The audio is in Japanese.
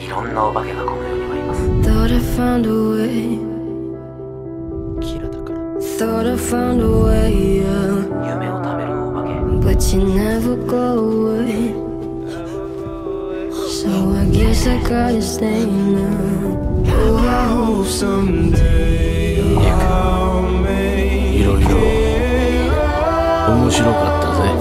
いろんなお化けがこの世にはいます。 Thought I found a way. キラだから。 Thought I found a way out. 夢を食べるお化け。 But you never go away. So I guess I gotta stay now. Oh, I hope someday I'll make it. いろいろ面白かったぜ。